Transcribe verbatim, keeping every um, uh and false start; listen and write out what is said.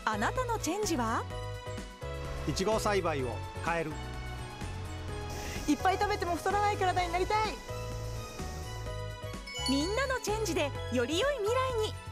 あなたのチェンジは？ いちご栽培を変える。 いっぱい食べても太らない体になりたい。 みんなのチェンジでより良い未来に。